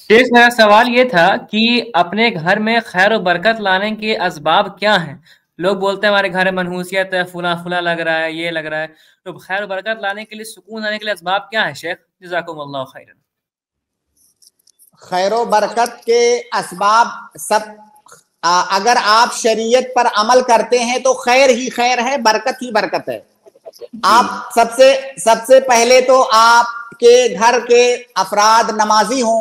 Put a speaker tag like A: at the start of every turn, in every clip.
A: शेख, मेरा सवाल ये था कि अपने घर में खैर और बरकत लाने के असबाब क्या हैं। लोग बोलते हैं हमारे घर में मनहूसियत है, फुला फुला लग रहा है, ये लग रहा है। तो खैर और बरकत लाने के लिए, सुकून लाने के लिए असबाब क्या है शेख? जज़ाकुमुल्लाह खैरन।
B: खैर बरकत के असबाब सब अगर आप शरीयत पर अमल करते हैं तो खैर ही खैर है, बरकत ही बरकत है। आप सबसे सबसे पहले तो आपके घर के अफराद नमाजी हों,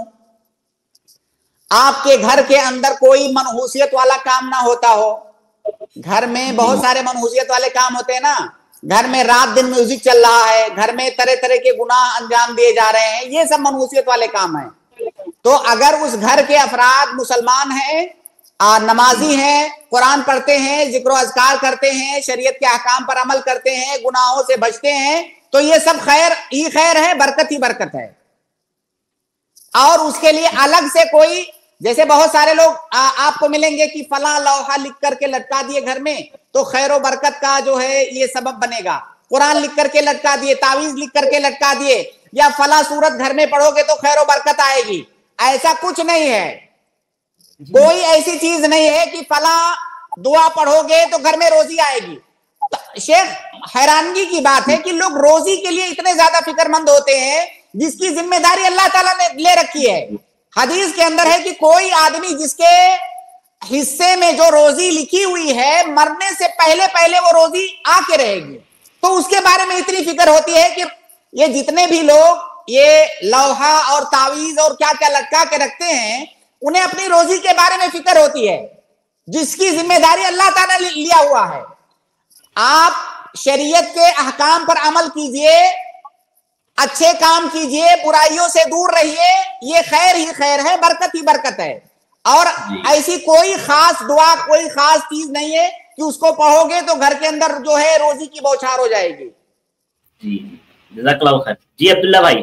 B: आपके घर के अंदर कोई मनहूसियत वाला काम ना होता हो। घर में बहुत सारे मनहूसियत वाले काम होते हैं ना, घर में रात दिन म्यूजिक चल रहा है, घर में तरह तरह के गुनाह अंजाम दिए जा रहे हैं, ये सब मनहूसियत वाले काम हैं। तो अगर उस घर के अफराद मुसलमान हैं, नमाजी हैं, कुरान पढ़ते हैं, जिक्र अज़कार करते हैं, शरीयत के अहकाम पर अमल करते हैं, गुनाहों से बचते हैं, तो ये सब खैर ही खैर है, बरकत ही बरकत है। और उसके लिए अलग से कोई, जैसे बहुत सारे लोग आपको मिलेंगे कि फला लौहा लिख करके लटका दिए घर में तो खैर और बरकत का जो है ये सबब बनेगा, कुरान लिख करके लटका दिए, तावीज लिख करके लटका दिए, या फला सूरत घर में पढ़ोगे तो खैर और बरकत आएगी। ऐसा कुछ नहीं है, कोई ऐसी चीज नहीं है कि फला दुआ पढ़ोगे तो घर में रोजी आएगी। तो शेख, हैरानगी की बात है कि लोग रोजी के लिए इतने ज्यादा फिक्रमंद होते हैं जिसकी जिम्मेदारी अल्लाह ताला ने ले रखी है। हदीस के अंदर है कि कोई आदमी जिसके हिस्से में जो रोजी लिखी हुई है, मरने से पहले पहले वो रोजी आके रहेगी, तो उसके बारे में इतनी फिक्र होती है कि ये जितने भी लोग ये लोहा और तावीज और क्या क्या लटका के रखते हैं, उन्हें अपनी रोजी के बारे में फिक्र होती है, जिसकी जिम्मेदारी अल्लाह ताला ने लिया हुआ है। आप शरीयत के अहकाम पर अमल कीजिए, अच्छे काम कीजिए, बुराइयों से दूर रहिए, ये खैर ही खैर है, बरकत ही बरकत है। और ऐसी कोई खास दुआ, कोई खास चीज नहीं है कि उसको पढ़ोगे तो घर के अंदर जो है रोजी की बौछार हो जाएगी।
C: जी, जज़ाकल्लाह खैर। जी अब्दुल्ला भाई।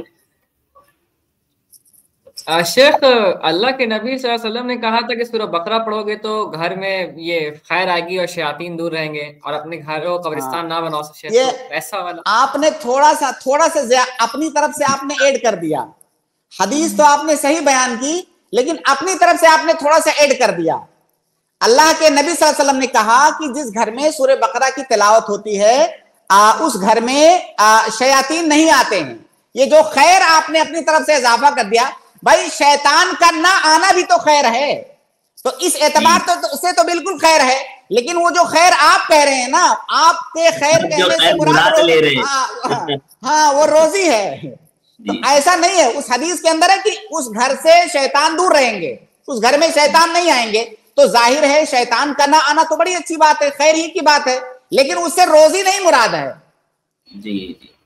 A: शेख, अल्लाह के नबी सल्लल्लाहु अलैहि वसल्लम ने कहा था कि सूरह बकरा पढ़ोगे तो घर में ये खैर आएगी और शयातीन दूर रहेंगे, और अपने घर को कब्रिस्तान ना बनाओ।
B: ये
A: तो ऐसा वाला
B: आपने थोड़ा सा अपनी तरफ से आपने ऐड कर दिया। हदीस तो आपने सही बयान की, लेकिन अपनी तरफ से आपने थोड़ा सा ऐड कर दिया। अल्लाह के नबी सल्लल्लाहु अलैहि वसल्लम ने कहा कि जिस घर में सूरह बकरा की तिलावत होती है, उस घर में शयातीन नहीं आते हैं। ये जो खैर आपने अपनी तरफ से इजाफा कर दिया, भाई शैतान का ना आना भी तो खैर है, तो इस एतबार तो से तो बिल्कुल खैर है। लेकिन वो जो खैर आप कह रहे हैं ना, आपके खैर कहने से मुराद
C: ले रहे हैं।
B: हाँ, वो रोजी है। तो ऐसा नहीं है, उस हदीस के अंदर है कि उस घर से शैतान दूर रहेंगे, उस घर में शैतान नहीं आएंगे। तो जाहिर है शैतान का ना आना तो बड़ी अच्छी बात है, खैर ही की बात है, लेकिन उससे रोजी नहीं मुराद है।
C: जी जी।